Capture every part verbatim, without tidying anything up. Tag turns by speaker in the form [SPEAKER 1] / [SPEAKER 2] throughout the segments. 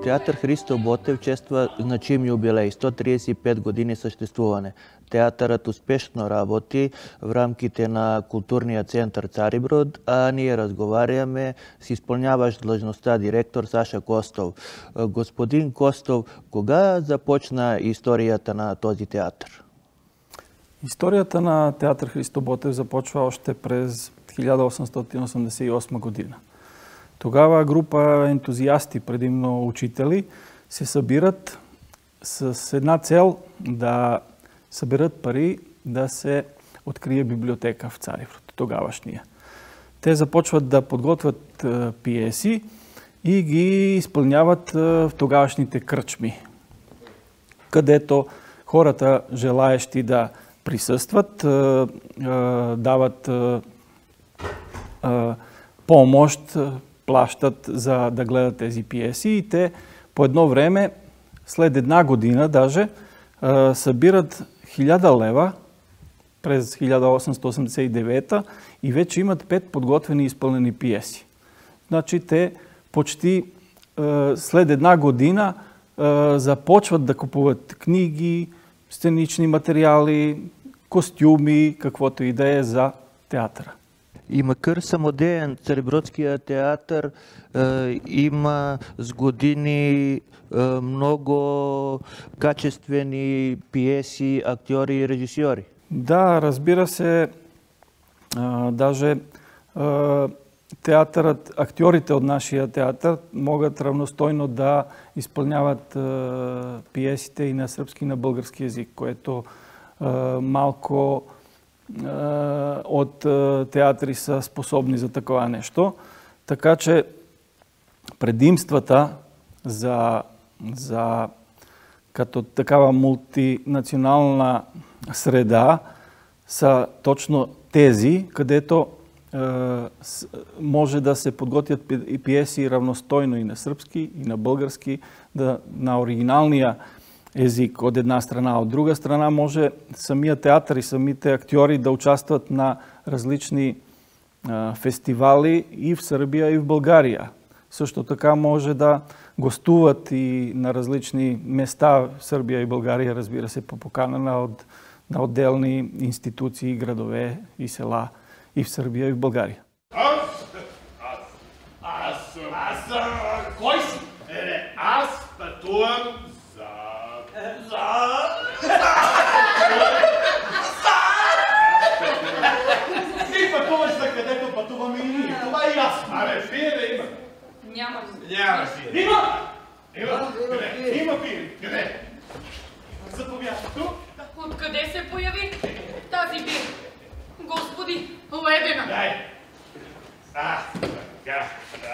[SPEAKER 1] Театър Христо Ботев чества значим юбилей – сто тридесет и пет години съществуване. Театърът успешно работи в рамките на културния център Цариброд, а ние разговаряме с изпълняващ длъжността директор Саша Костов. Господин Костов, кога започна историята на този театър?
[SPEAKER 2] Историята на театър Христо Ботев започва още през хиляда осемстотин осемдесет и осма година. Тогава група ентузиасти, предимно учители, се събират с една цел да съберат пари да се открие библиотека в Цариброд, тогавашния. Те започват да подготвят пиеси и ги изпълняват в тогавашните кръчми, където хората, желаещи да присъстват, дават помощ, плащат за да гледат тези пиеси и те по едно време, след една година даже, събират хиляда лева през хиляда осемстотин осемдесет и девета и вече имат пет подготвени и изпълнени пиеси. Значи те почти след една година започват да купуват книги, сценични материали, костюми, каквото и да е за театъра.
[SPEAKER 1] И макар самодеен, Царибродския театър е, има с години е, много качествени пиеси, актьори и режисьори.
[SPEAKER 2] Да, разбира се, а, даже а, театърът, актьорите от нашия театър могат равностойно да изпълняват а, пиесите и на сръбски и на български език, което а, малко от театри са способни за такова нещо. Така че предимствата за, за като такава мултинационална среда са точно тези, където е, може да се подготвят и пиеси равностойно и на сръбски, и на български, да, на оригиналния език от една страна. От друга страна може самия театър и самите актьори да участват на различни а, фестивали и в Сърбия, и в България. Също така може да гостуват и на различни места в Сърбия и България, разбира се, по покана на, от, на отделни институции, градове и села и в Сърбия, и в България.
[SPEAKER 3] Аз? Аз? Аз съм... Аз съм... Кой си? Е, аз пътувам за... Ти пътуваш за където пътуваме и ние. Това е ясно. Абе, пие да има.
[SPEAKER 4] Няма.
[SPEAKER 3] Няма пие. Има! Има? Къде? Има пие. Къде? Заповядай тук.
[SPEAKER 4] Откъде се появи тази бира? Господи, ледена.
[SPEAKER 3] Дай. А, така.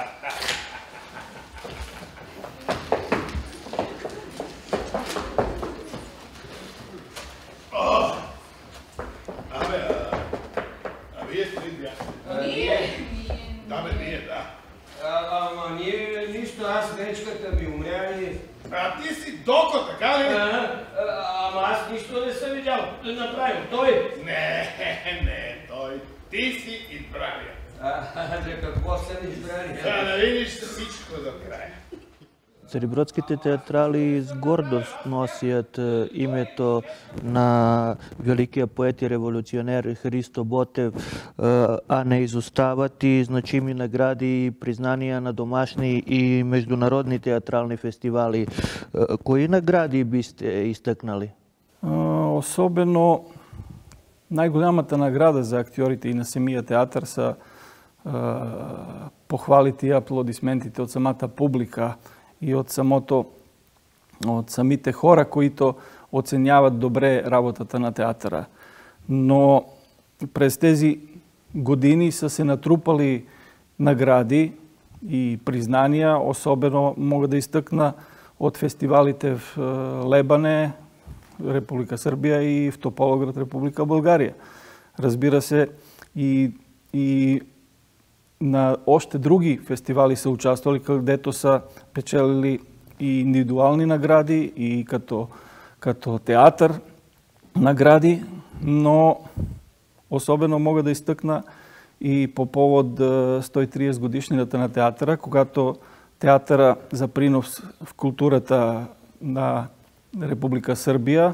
[SPEAKER 3] О! Абе, а... А вие сте ли бяхте?
[SPEAKER 4] Ние?
[SPEAKER 3] Да, бе, ние, да.
[SPEAKER 5] Ама ние нищо, аз вечката ми умря и...
[SPEAKER 3] А ти си Доко, така ли?
[SPEAKER 5] Ама аз нищо не съм видял. Направил той.
[SPEAKER 3] Не, не, той. Ти си избрания.
[SPEAKER 5] А, за какво съм избрания?
[SPEAKER 3] Да, да видиш всичко до края.
[SPEAKER 1] Царибродските театрали с гордост носят името на великия поет и революционер Христо Ботев, а не изостават и значими награди и признания на домашни и международни театрални фестивали. Кои награди бисте изтъкнали?
[SPEAKER 2] Особено най-голямата награда за актьорите и на самия театър са похвалите и аплодисментите от самата публика и от самото, от самите хора, които оценяват добре работата на театъра. Но през тези години са се натрупали награди и признания, особено мога да изтъкна от фестивалите в Лебане, Република Сърбия, и в Тополовград, Република България. Разбира се, и, и на още други фестивали са участвали, където са печелили и индивидуални награди, и като, като театър награди, но особено мога да изтъкна и по повод сто и тридесет годишнината на театъра, когато театъра за принос в културата на Република Сърбия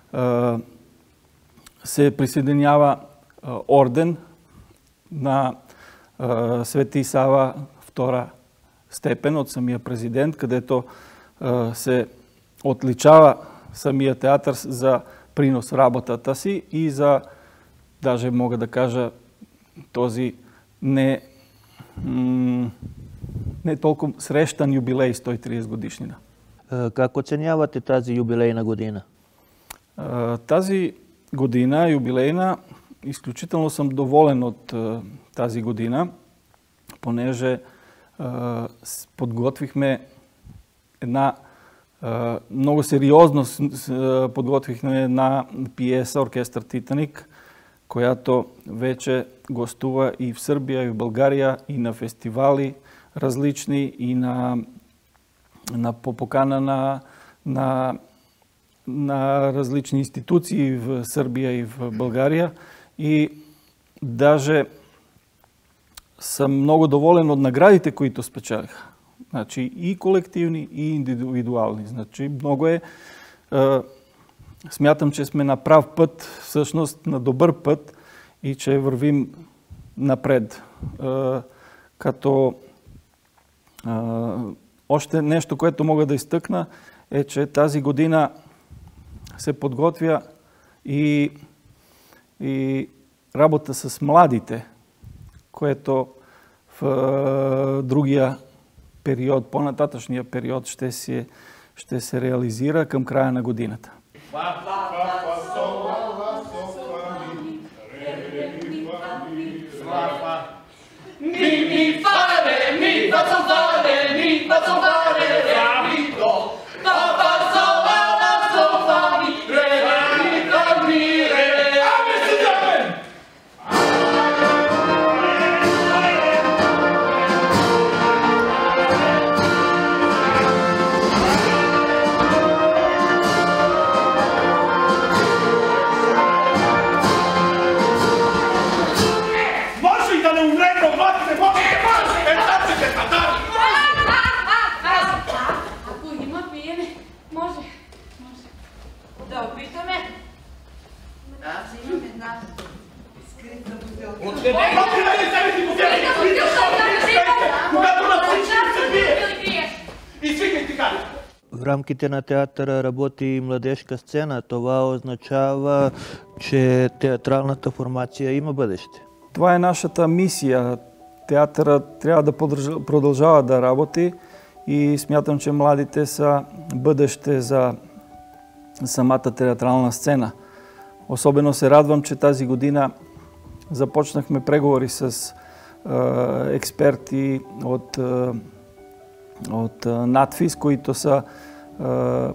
[SPEAKER 2] се присъединява орден на Свети Сава втора степен от самия президент, където се отличава самия театър за принос в работата си и за, даже мога да кажа, този не, не толкова срещан юбилей сто и тридесет годишнина.
[SPEAKER 1] Как оценявате тази юбилейна година?
[SPEAKER 2] Тази година, юбилейна, изключително съм доволен от тази година, понеже подготвихме една много сериозно подготвихме една пиеса Оркестър Титаник, която вече гостува и в Сърбия, и в България, и на фестивали различни, и на, на по покана на, на, на различни институции в Сърбия и в България. И даже съм много доволен от наградите, които спечелиха. Значи и колективни, и индивидуални. Значи много е... е смятам, че сме на прав път, всъщност на добър път и че вървим напред. Е, като е, още нещо, което мога да изтъкна, е, че тази година се подготвя и, и работа с младите, което в е, другия период, по-нататъчния период ще се, ще се реализира към края на годината.
[SPEAKER 1] В рамките на театъра работи и младежка сцена. Това означава, че театралната формация има бъдеще.
[SPEAKER 2] Това е нашата мисия. Театърът трябва да продължава да работи и смятам, че младите са бъдеще за самата театрална сцена. Особено се радвам, че тази година започнахме преговори с е, експерти от, е, от НАТФИС, които са, е,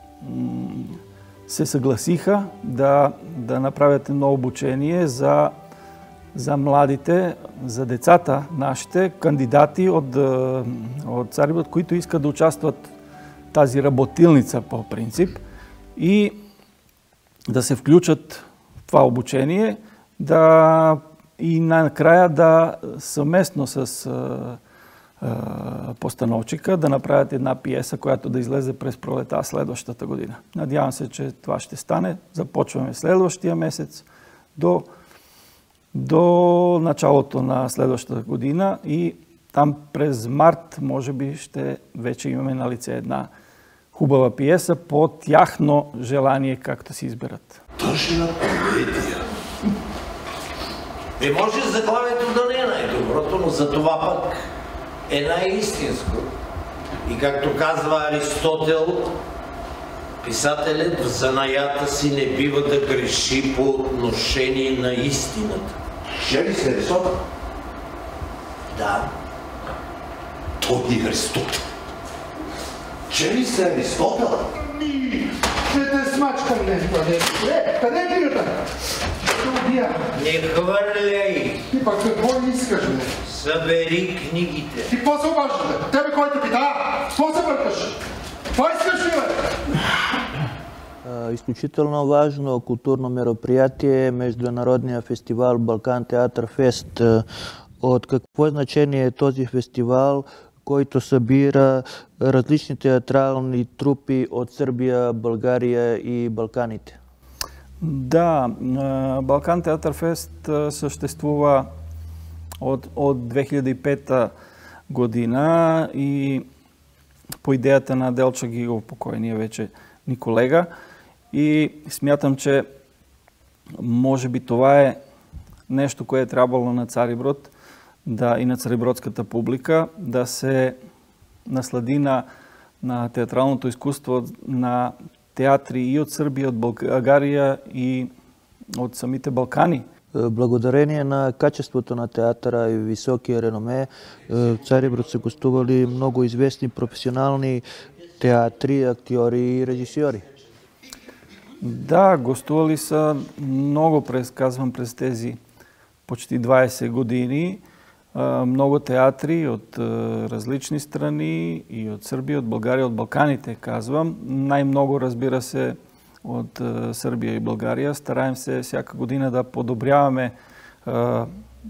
[SPEAKER 2] се съгласиха да, да направят едно обучение за, за младите, за децата нашите, кандидати от, от Цариброд, които искат да участват в тази работилница по принцип и да се включат в това обучение, да и накрая да съвместно с а, а, постановчика да направят една пиеса, която да излезе през пролета следващата година. Надявам се, че това ще стане. Започваме следващия месец до, до началото на следващата година и там през март, може би, ще вече имаме на лице една хубава пиеса по тяхно желание, както си изберат.
[SPEAKER 6] Тъжна комедия. Не може заглавието да не е най-доброто, но за това пък е най-истинско. И както казва Аристотел, писателят в занаята си не бива да греши по отношение на истината.
[SPEAKER 7] Чели се Аристотел?
[SPEAKER 6] Да.
[SPEAKER 7] Той е Аристотел. Чели се Аристотел?
[SPEAKER 8] Ще те смачкам нещо, къде? Е, къде е книгата? Ще убия.
[SPEAKER 6] Не хвърляй!
[SPEAKER 8] Ти пък какво искаш, бе?
[SPEAKER 6] Събери книгите.
[SPEAKER 8] Ти какво се обаждаш, бе? Тебе който пита? Какво се бъркаш? Какво искаш ли, бе?
[SPEAKER 1] Изключително важно културно мероприятие е Международния фестивал Балкан Театър Фест. От какво значение е този фестивал, който събира различни театрални трупи от Сърбия, България и Балканите.
[SPEAKER 2] Да, Балкан Театър Фест съществува от, от две хиляди и пета година и по идеята на Делча Гигов, покойния вече ни колега. И смятам, че може би това е нещо, което е трябвало на Цариброд да, и на царибродската публика да се наслади на, на театралното изкуство на театри и от Сърбия, от България и от самите Балкани.
[SPEAKER 1] Благодарение на качеството на театъра и високия реноме, в Цариброд са гостували много известни професионални театри, актьори и режисьори.
[SPEAKER 2] Да, гостували са много, през, казвам, през тези почти двайсет години. Много театри от различни страни и от Сърбия, от България, от Балканите, казвам. Най-много, разбира се, от Сърбия и България. Стараем се всяка година да подобряваме а, а,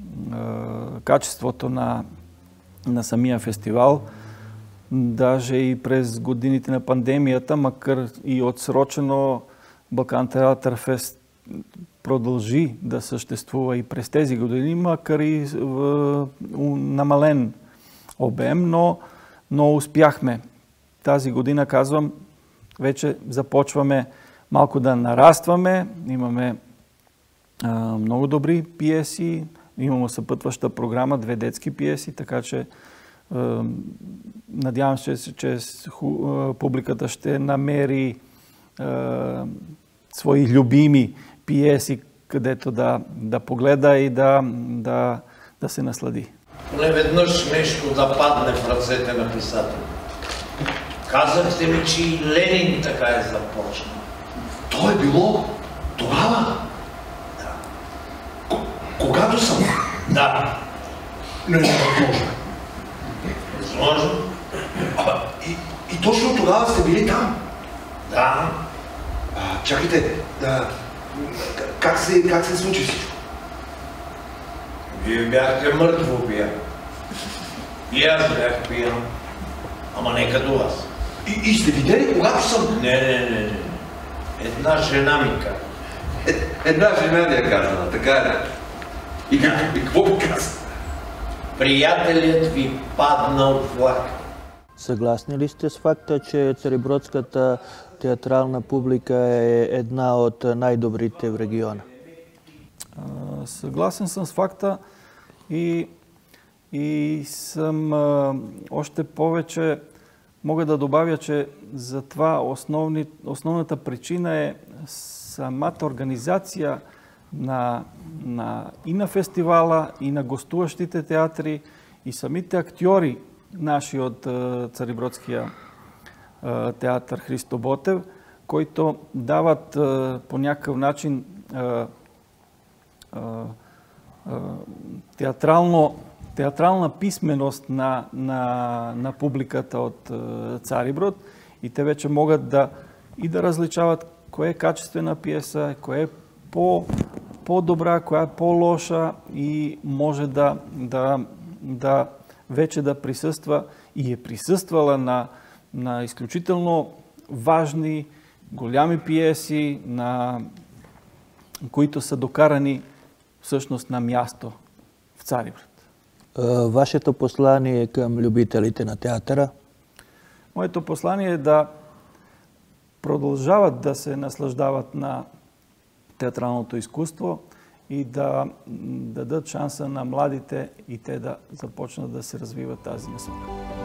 [SPEAKER 2] качеството на, на самия фестивал. Даже и през годините на пандемията, макар и отсрочено, Балкан Театър Фест продължи да съществува и през тези години, макар и в намален обем, но, но успяхме. Тази година, казвам, вече започваме малко да нарастваме. Имаме а, много добри пиеси, имаме съпътваща програма, две детски пиеси, така че а, надявам се, че, че публиката ще намери а, свои любими пиеси, където да, да погледа и да, да, да се наслади.
[SPEAKER 6] Не веднъж нещо да падне в ръцете на писател. Казахте ми, че и Ленин така е започнал.
[SPEAKER 7] То е било тогава?
[SPEAKER 6] Да.
[SPEAKER 7] Когато съм?
[SPEAKER 6] Да.
[SPEAKER 7] Не, не, възможно.
[SPEAKER 6] Възможно?
[SPEAKER 7] Ама, и, и точно тогава сте били там?
[SPEAKER 6] Да.
[SPEAKER 7] А, чакайте, да, как се, как се случи всичко?
[SPEAKER 6] Вие бяхте мъртво пиян. И аз бях пиян. Ама не като вас.
[SPEAKER 7] И, и сте видели, когато съм...
[SPEAKER 6] Не, не, не, не. Една жена ми каза.
[SPEAKER 7] Е, една жена ни е казана, така е. И, как, и какво ви каза?
[SPEAKER 6] Приятелят ви падна от влак.
[SPEAKER 1] Съгласни ли сте с факта, че царибродската театрална публика е една от най-добрите в региона?
[SPEAKER 2] Съгласен съм с факта и, и съм а, още повече мога да добавя, че за това основни, основната причина е самата организация на, на, и на фестивала, и на гостуващите театри, и самите актьори наши от а, Царибродския а, театър Христо Ботев, които дават а, по някакъв начин а, а, а, театрално, театрална писменост на, на, на публиката от а, Цариброд, и те вече могат да и да различават кое е качествена пиеса, кое е по, по-добра, коя е по-лоша, и може да, да, да вече да присъства и е присъствала на, на изключително важни, голями пиеси, на които са докарани всъщност на място в Цариброд.
[SPEAKER 1] Вашето послание към любителите на театъра?
[SPEAKER 2] Моето послание е да продължават да се наслаждават на театралното изкуство и да дадат шанса на младите и те да започнат да се развиват тази насока.